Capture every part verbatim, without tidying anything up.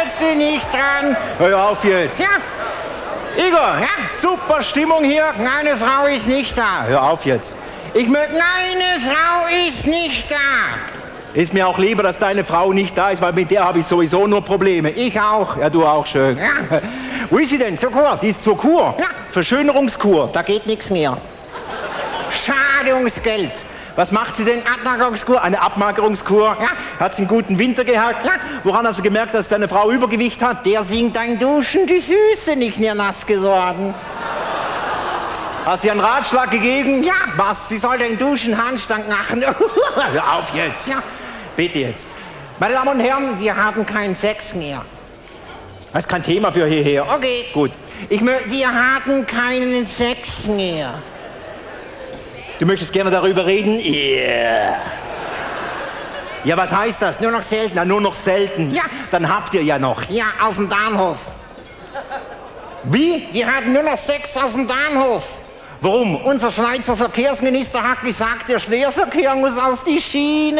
jetzt du nicht dran. Hör auf jetzt. Ja. Igor, ja, super Stimmung hier. Meine Frau ist nicht da. Hör auf jetzt. Ich möchte, meine Frau ist nicht da. Ist mir auch lieber, dass deine Frau nicht da ist, weil mit der habe ich sowieso nur Probleme. Ich auch. Ja, du auch schön. Ja. Wo ist sie denn? Zur Kur? Die ist zur Kur. Ja. Verschönerungskur. Da geht nichts mehr. Schade ums Geld. Was macht sie denn? Abmagerungskur? Eine Abmagerungskur? Ja. Hat sie einen guten Winter gehabt? Ja. Woran hast du gemerkt, dass deine Frau Übergewicht hat? Der singt beim Duschen die Füße nicht mehr nass geworden. Hast du ihr einen Ratschlag gegeben? Ja, was? Sie soll den Duschen Handstand machen. Hör auf jetzt. Ja, bitte jetzt. Meine Damen und Herren, wir haben keinen Sex mehr. Das ist kein Thema für hierher. Okay, gut. Ich mö- wir haben keinen Sex mehr. Du möchtest gerne darüber reden? Yeah. Ja, was heißt das? Nur noch selten? Na, nur noch selten. Ja. Dann habt ihr ja noch. Ja, auf dem Bahnhof. Wie? Wir hatten nur noch Sex auf dem Bahnhof. Warum? Unser Schweizer Verkehrsminister hat gesagt, der Schwerverkehr muss auf die Schiene.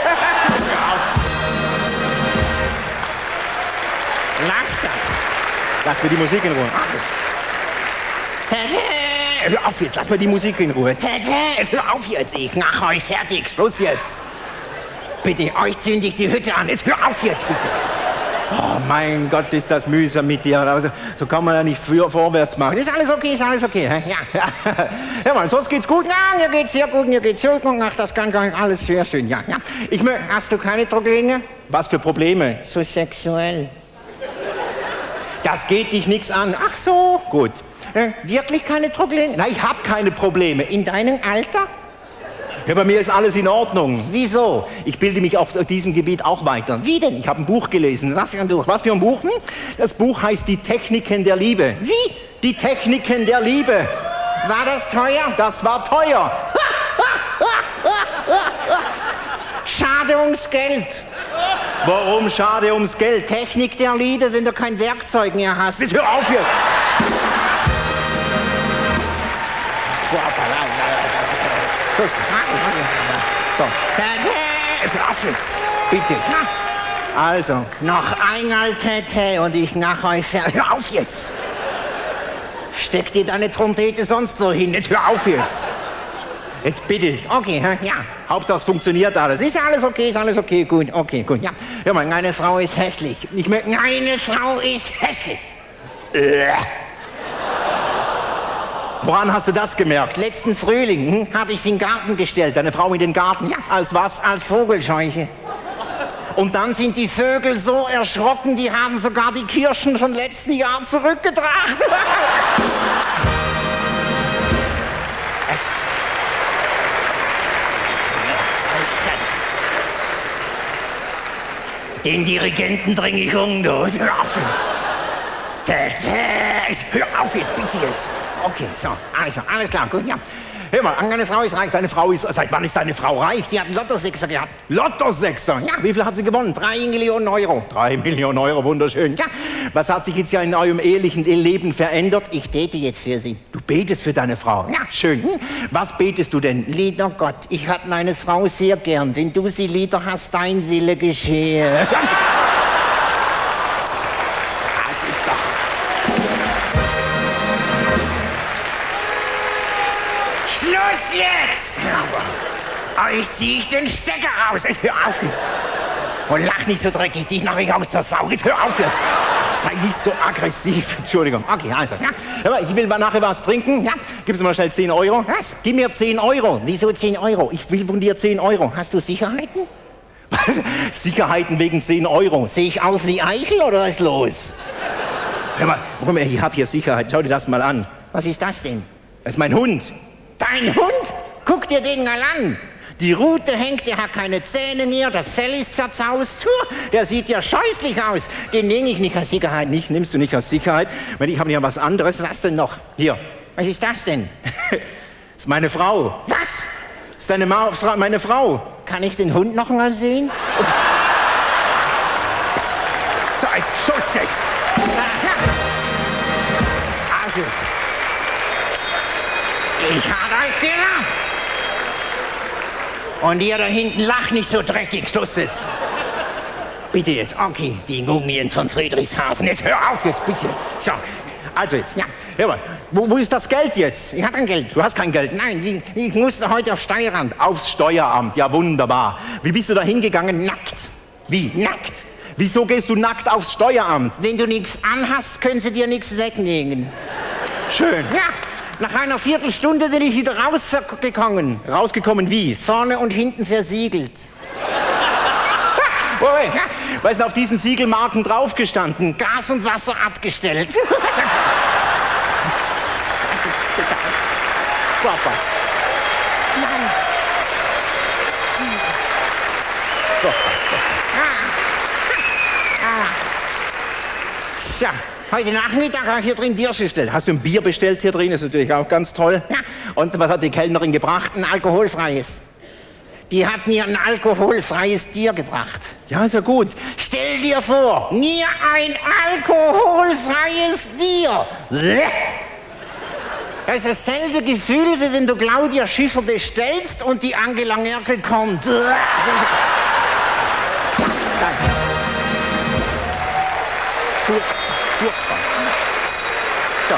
Lass das. Lass mir die Musik in Ruhe. Hör auf jetzt, lass mir die Musik in Ruhe. Hör auf jetzt, ich mach euch fertig. Schluss jetzt. Bitte, euch zünde ich die Hütte an. Hör auf jetzt, bitte. Oh mein Gott, ist das mühsam mit dir. Also, so kann man ja nicht für, vorwärts machen. Ist alles okay, ist alles okay. Ja, ja. Ja, Mann, sonst geht's gut. Ja, mir geht's sehr gut, mir geht's sehr gut. Ach, das kann gar nicht alles sehr schön. Ja, ja. Ich mö- hast du keine Probleme? Was für Probleme? So sexuell. Das geht dich nichts an. Ach so, gut. Äh, wirklich keine Probleme? Nein, ich habe keine Probleme. In deinem Alter? Ja, bei mir ist alles in Ordnung. Wieso? Ich bilde mich auf diesem Gebiet auch weiter. Wie denn? Ich habe ein Buch gelesen. Was für ein Buch? Was für ein Buch? Hm? Das Buch heißt Die Techniken der Liebe. Wie? Die Techniken der Liebe. War das teuer? Das war teuer. Schade ums Geld. Warum schade ums Geld? Technik der Liebe, wenn du kein Werkzeug mehr hast. Jetzt hör auf hier. So. Hör auf jetzt. Bitte. Also, noch einmal Tete und ich nach euch fer... Hör auf jetzt. Steck dir deine Trompete sonst wo hin. Jetzt hör auf jetzt. Jetzt bitte. Okay, ja. Hauptsache es funktioniert alles. Ist alles okay, ist alles okay. Gut, okay, gut. Ja. Hör mal, meine Frau ist hässlich. Ich möchte... Meine Frau ist hässlich. Äh. Woran hast du das gemerkt? Letzten Frühling hm, hatte ich sie in den Garten gestellt, deine Frau in den Garten. Ja. Als was? Als Vogelscheuche. Und dann sind die Vögel so erschrocken, die haben sogar die Kirschen von letzten Jahr zurückgebracht. Den Dirigenten bringe ich um, du. Hör auf. Hör auf jetzt, bitte jetzt. Okay, so, also, alles klar, gut, ja. Hör mal, deine Frau ist reich, deine Frau ist, seit wann ist deine Frau reich? Die hat einen Lottosechser gehabt. Lottosechser? Ja, wie viel hat sie gewonnen? Drei Millionen Euro. Drei Millionen Euro, wunderschön. Ja, was hat sich jetzt ja in eurem ehelichen Leben verändert? Ich bete jetzt für sie. Du betest für deine Frau? Ja, schön. Hm? Was betest du denn? Lieber Gott, ich hab meine Frau sehr gern. Wenn du sie lieder hast, dein Wille geschehe. Jetzt! Aber ich zieh ich den Stecker raus. Hör auf jetzt. Und lach nicht so dreckig, dich nach ich aus der Sau. Jetzt hör auf jetzt. Sei nicht so aggressiv. Entschuldigung. Okay, also. Ja. Aber ich will mal nachher was trinken. Ja. Gibst du mal schnell zehn Euro? Was? Gib mir zehn Euro. Wieso zehn Euro? Ich will von dir zehn Euro. Hast du Sicherheiten? Was? Sicherheiten wegen zehn Euro. Sehe ich aus wie Eichel oder was ist los? Hör mal, warum, ich hab hier Sicherheit. Schau dir das mal an. Was ist das denn? Das ist mein Hund. Dein Hund? Guck dir den mal an. Die Rute hängt, der hat keine Zähne mehr, das Fell ist zerzaust. Der sieht ja scheußlich aus. Den nehme ich nicht als Sicherheit. Nicht, nimmst du nicht als Sicherheit. Wenn ich habe ja was anderes. Was denn noch? Hier. Was ist das denn? Das ist meine Frau. Was? Das ist deine Ma Fra meine Frau. Kann ich den Hund noch mal sehen? So, als Schuss jetzt. Also jetzt. Ich habe euch gehört. Und ihr da hinten lacht nicht so dreckig, Schluss jetzt. bitte jetzt. Okay, die Mumien von Friedrichshafen. Jetzt hör auf jetzt, bitte. So, also jetzt, ja. Hör mal, wo, wo ist das Geld jetzt? Ich habe kein Geld. Du hast kein Geld? Nein, ich, ich musste heute aufs Steueramt. Aufs Steueramt, ja wunderbar. Wie bist du da hingegangen? Nackt. Wie? Nackt? Wieso gehst du nackt aufs Steueramt? Wenn du nichts anhast, können sie dir nichts weglegen. Schön. Ja, nach einer Viertelstunde bin ich wieder rausgekommen. Rausgekommen wie? Vorne und hinten versiegelt. Oh, hey. Ja. Was ist auf diesen Siegelmarken draufgestanden? Gas und Wasser abgestellt. Papa. So. So, heute Nachmittag habe ich hier drin Bier bestellt. Hast du ein Bier bestellt hier drin? Das ist natürlich auch ganz toll. Ja. Und was hat die Kellnerin gebracht? Ein alkoholfreies. Die hat mir ein alkoholfreies Bier gebracht. Ja, ist ja gut. Stell dir vor, mir ein alkoholfreies Bier. Das ist dasselbe Gefühl, wie wenn du Claudia Schiffer bestellst und die Angela Merkel kommt. Danke. Furchtbar. So.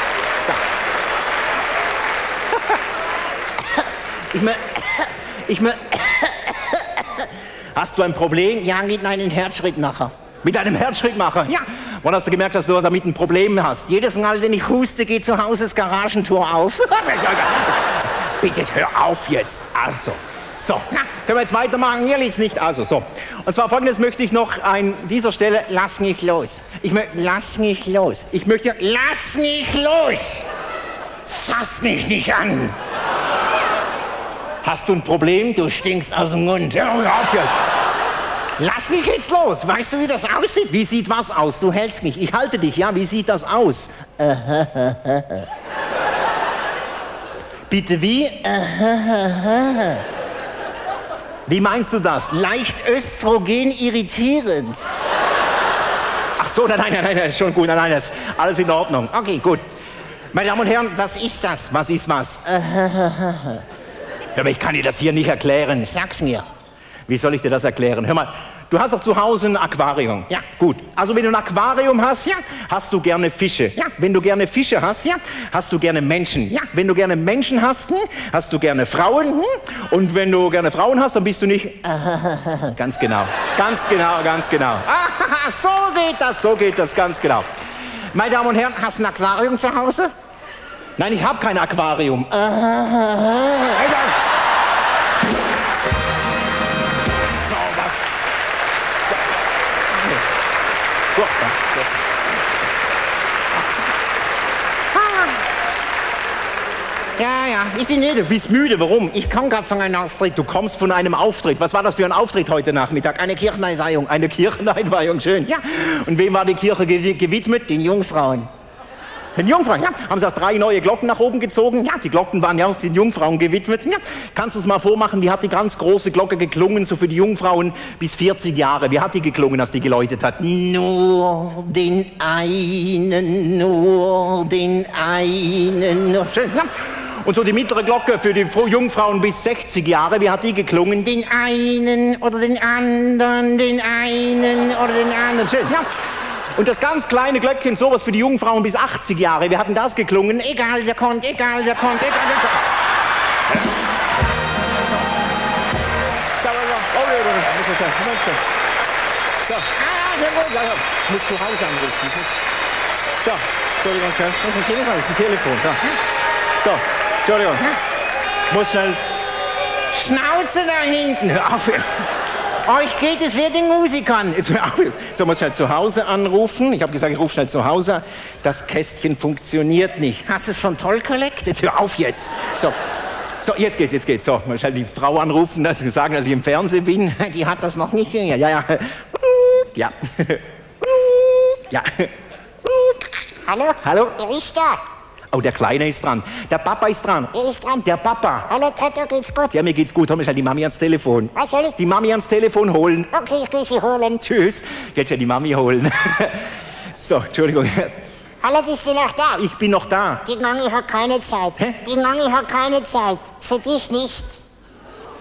So. Ich mein, ich mein, hast du ein Problem? Ja, mit einem Herzschrittmacher. Mit einem Herzschrittmacher? Ja. Wann hast du gemerkt, dass du damit ein Problem hast? Jedes Mal, wenn ich huste, geht zu Hause das Garagentor auf. Bitte hör auf jetzt. Also, so. Ja, können wir jetzt weitermachen? Hier liegt's nicht. Also, so. Und zwar folgendes möchte ich noch an dieser Stelle... Lass mich los. Ich möchte... Lass mich los. Ich möchte... Lass mich los. Fass mich nicht an. Hast du ein Problem? Du stinkst aus dem Mund. Ja, hör auf jetzt. Lass mich jetzt los. Weißt du, wie das aussieht? Wie sieht was aus? Du hältst mich. Ich halte dich, ja? Wie sieht das aus? Bitte wie? Wie meinst du das? Leicht östrogen irritierend. Ach so, nein, nein, nein, nein, ist schon gut. Nein, nein, das ist alles in Ordnung. Okay, gut. Meine Damen und Herren, was ist das? Was ist was? Aber ich kann dir das hier nicht erklären. Sag's mir. Wie soll ich dir das erklären? Hör mal, du hast doch zu Hause ein Aquarium. Ja. Gut. Also wenn du ein Aquarium hast, ja, hast du gerne Fische. Ja. Wenn du gerne Fische hast, ja, hast du gerne Menschen. Ja. Wenn du gerne Menschen hast, hm, hast du gerne Frauen. Hm? Und wenn du gerne Frauen hast, dann bist du nicht... Ganz genau. Ganz genau, ganz genau. Ah, so geht das. So geht das, ganz genau. Meine Damen und Herren, hast du ein Aquarium zu Hause? Nein, ich habe kein Aquarium. Ja, ja, ich bin müde. Du bist müde, warum? Ich komme gerade von einem Auftritt. Du kommst von einem Auftritt. Was war das für ein Auftritt heute Nachmittag? Eine Kircheneinweihung. Eine Kircheneinweihung, schön. Ja. Und wem war die Kirche gewidmet? Den Jungfrauen. Den Jungfrauen, ja. Haben sie auch drei neue Glocken nach oben gezogen? Ja, die Glocken waren ja auch den Jungfrauen gewidmet. Ja. Kannst du es mal vormachen? Wie hat die ganz große Glocke geklungen, so für die Jungfrauen bis vierzig Jahre? Wie hat die geklungen, als die geläutet hat? Nur den einen, nur den einen. Nur schön, ja. Und so die mittlere Glocke für die Jungfrauen bis sechzig Jahre, wie hat die geklungen? Den einen oder den anderen, den einen oder den anderen. Schön, ja. Und das ganz kleine Glöckchen, sowas für die Jungfrauen bis achtzig Jahre, wie hat denn das geklungen? Egal, wer kommt, egal, wer kommt, egal, wer kommt. So. Ah, sehr gut, ja, ja. Muss zu Hause anrufen. So, Entschuldigung, das ist ein Telefon, das ist ein Telefon. So, so Entschuldigung. Muss schnell... Schnauze da hinten. Hör auf jetzt. Euch geht es wie den Musikern. Jetzt hör auf jetzt. So, muss schnell zu Hause anrufen. Ich habe gesagt, ich rufe schnell zu Hause. Das Kästchen funktioniert nicht. Hast du es von Toll Collect? Jetzt hör auf jetzt. So. So, jetzt geht's, jetzt geht's. So, mal schnell die Frau anrufen, dass sie sagen, dass ich im Fernsehen bin. Die hat das noch nicht gehört. Ja, ja. Ja. Ja. Hallo? Hallo? Wer ist da? Oh, der Kleine ist dran. Der Papa ist dran. Wer ist dran? Der Papa. Hallo, Tata, geht's gut? Ja, mir geht's gut. Hol mir schnell die Mami ans Telefon. Was soll ich? Die Mami ans Telefon holen. Okay, ich geh sie holen. Tschüss. Geht schon die Mami holen. So, Entschuldigung. Hallo, bist du noch da? Ich bin noch da. Die Nanny hat keine Zeit. Hä? Die Nanny hat keine Zeit. Für dich nicht.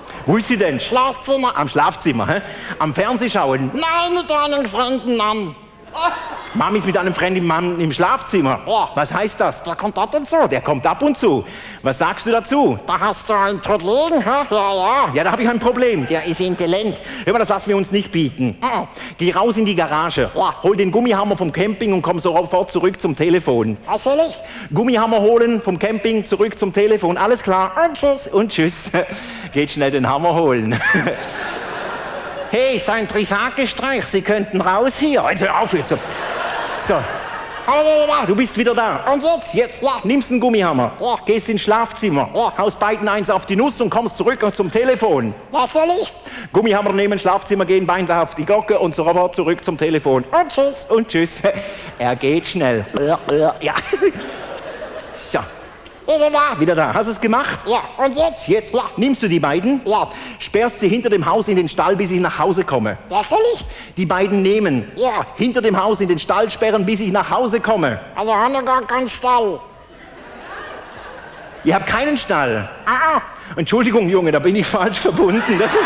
Wo ist sie denn? Schlafzimmer. Am Schlafzimmer, hä? Am Fernseh schauen. Nein, mit einem fremden Mann. Mami ist mit einem fremden Mann im Schlafzimmer. Ja. Was heißt das? Der kommt ab und zu. Der kommt ab und zu. Was sagst du dazu? Da hast du einen Trotteln, hä? Ja, ja. Ja, da habe ich ein Problem. Der ist intelligent. Hör mal, das lassen wir uns nicht bieten. Mhm. Geh raus in die Garage, Ja. hol den Gummihammer vom Camping und komm sofort zurück zum Telefon. Was soll ich? Gummihammer holen vom Camping, zurück zum Telefon. Alles klar? Und tschüss. Und tschüss. Geht schnell den Hammer holen. Hey, sein Privatgestreich. Sie könnten raus hier. Jetzt hör auf jetzt. So, Hallo, du bist wieder da. Und jetzt? Jetzt Ja. nimmst einen Gummihammer, Ja. gehst ins Schlafzimmer, Ja. haust beiden eins auf die Nuss und kommst zurück zum Telefon. Was soll ich? Gummihammer nehmen, Schlafzimmer gehen, Bein auf die Glocke und sofort zurück zum Telefon. Und tschüss. Und tschüss. Er geht schnell. Ja. So, Wieder da. wieder da. Hast du es gemacht? Ja. Und jetzt? Jetzt Ja. nimmst du die beiden, Ja. sperrst sie hinter dem Haus in den Stall, bis ich nach Hause komme. Was soll ich? Die beiden nehmen, Ja. hinter dem Haus in den Stall sperren, bis ich nach Hause komme. Also haben wir gar keinen Stall. Ihr habt keinen Stall. Ah, ah. Entschuldigung, Junge, da bin ich falsch verbunden. Das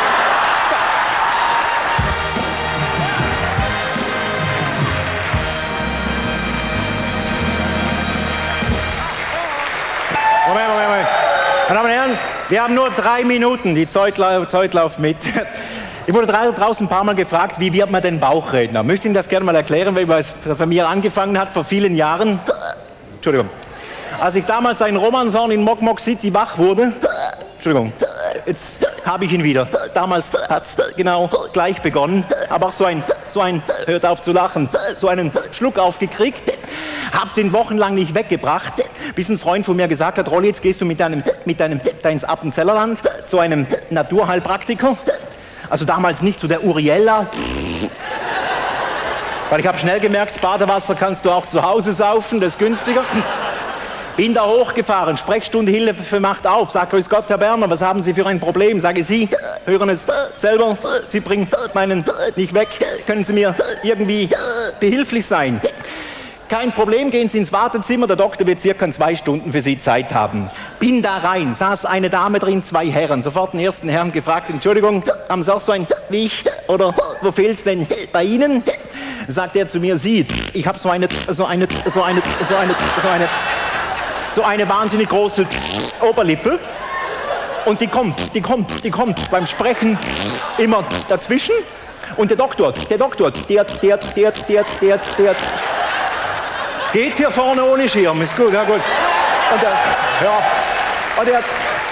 Moment, Moment, Moment. Meine Damen und Herren, wir haben nur drei Minuten. Die Zeit, lau Zeit läuft mit. Ich wurde draußen ein paar Mal gefragt, wie wird man denn Bauchredner? Möchte Ihnen das gerne mal erklären, weil es bei mir angefangen hat vor vielen Jahren. Entschuldigung. Als ich damals ein Romanson in Mok Mok City wach wurde, Entschuldigung, jetzt habe ich ihn wieder. Damals hat es genau gleich begonnen, aber auch so ein, so ein, hört auf zu lachen, so einen Schluck aufgekriegt, hab den wochenlang nicht weggebracht, bis ein Freund von mir gesagt hat, Rolli, jetzt gehst du mit deinem, mit deinem, da ins Appenzellerland zu einem Naturheilpraktiker, also damals nicht zu der Uriella, weil ich habe schnell gemerkt, das Badewasser kannst du auch zu Hause saufen, das ist günstiger. Bin da hochgefahren, Sprechstunde Hilfe macht auf, sagt, grüß Gott, Herr Berner, was haben Sie für ein Problem? Sage Sie, hören es selber, Sie bringen meinen nicht weg, können Sie mir irgendwie behilflich sein? Kein Problem, gehen Sie ins Wartezimmer, der Doktor wird circa zwei Stunden für Sie Zeit haben. Bin da rein, saß eine Dame drin, zwei Herren, sofort den ersten Herrn gefragt, Entschuldigung, haben Sie auch so ein Wicht oder wo fehlt's denn bei Ihnen? Sagt er zu mir, Sie, ich habe so eine, so eine, so eine, so eine, so eine, so eine wahnsinnig große Oberlippe und die kommt, die kommt, die kommt beim Sprechen immer dazwischen und der Doktor, der Doktor, der, der, der, der, der, der, geht's hier vorne ohne Schirm, ist gut, ja gut. Und der, ja, und der,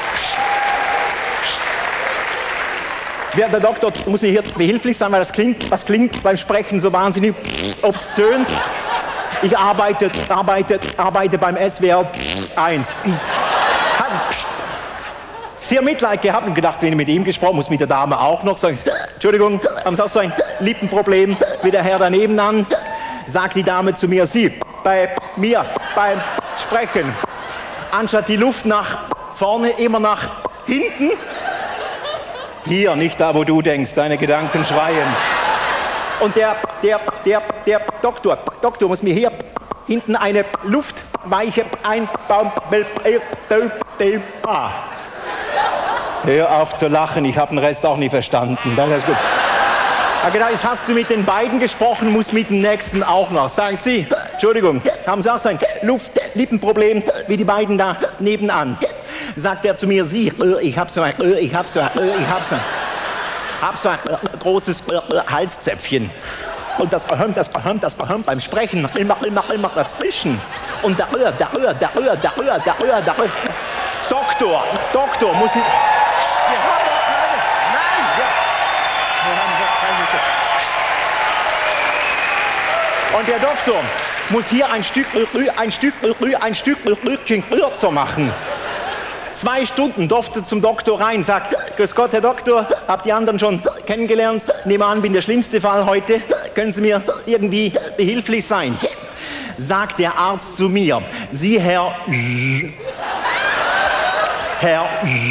der, der Doktor muss mir hier behilflich sein, weil das klingt, das klingt beim Sprechen so wahnsinnig obszön. Ich arbeite, arbeite, arbeite beim S W R eins. Sehr Mitleid gehabt und gedacht, wenn ich mit ihm gesprochen muss, mit der Dame auch noch. Sag ich, Entschuldigung, haben Sie auch so ein Lippenproblem wie der Herr daneben an? Sagt die Dame zu mir, Sie, bei mir, beim Sprechen, anstatt die Luft nach vorne, immer nach hinten. Hier, nicht da, wo du denkst, deine Gedanken schreien. Und der, der, der, der Doktor, Doktor muss mir hier hinten eine Luftweiche einbauen. Ah. Hör auf zu lachen, ich habe den Rest auch nie verstanden. Das ist gut. Ja, genau, jetzt hast du mit den beiden gesprochen, muss mit dem nächsten auch noch. Sagen Sie, Entschuldigung, haben Sie auch so ein Luft-Lippenproblem wie die beiden da nebenan? Sagt er zu mir, Sie, ich habe so ein, ich habe so ein, ich habe so ein, hab so ein großes Halszäpfchen. Und das Gehirn, das Gehirn, das Gehirn beim Sprechen immer, immer, immer dazwischen. Und da, da, da, da, da, da, da, da, da. Doktor, Doktor, muss ich... Wir haben doch keine... Nein! Wir haben doch keine... Und der Doktor muss hier ein Stück, ein Stück, ein Stück Stückchen kürzer machen. Zwei Stunden durfte zum Doktor rein, sagt, grüß Gott, Herr Doktor, habt die anderen schon kennengelernt? Nehme an, bin der schlimmste Fall heute. Können Sie mir irgendwie behilflich sein? Sagt der Arzt zu mir, Sie, Herr... Herr...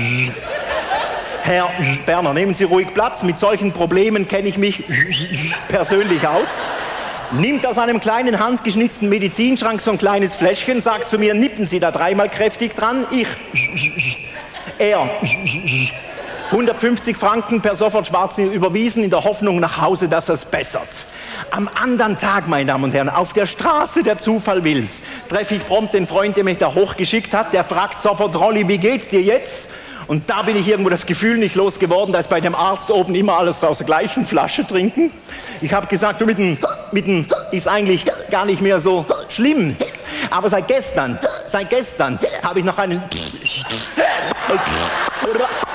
Herr Berner, nehmen Sie ruhig Platz. Mit solchen Problemen kenne ich mich persönlich aus. Nimmt aus einem kleinen handgeschnitzten Medizinschrank so ein kleines Fläschchen, sagt zu mir, nippen Sie da dreimal kräftig dran. Ich, er, hundertfünfzig Franken per sofort schwarz überwiesen, in der Hoffnung nach Hause, dass es bessert. Am anderen Tag, meine Damen und Herren, auf der Straße, der Zufall will's, treffe ich prompt den Freund, der mich da hochgeschickt hat. Der fragt sofort, Rolli, wie geht's dir jetzt? Und da bin ich irgendwo das Gefühl nicht losgeworden, dass bei dem Arzt oben immer alles aus der gleichen Flasche trinken. Ich habe gesagt, du, mit dem, mit dem ist eigentlich gar nicht mehr so schlimm. Aber seit gestern, seit gestern habe ich noch einen...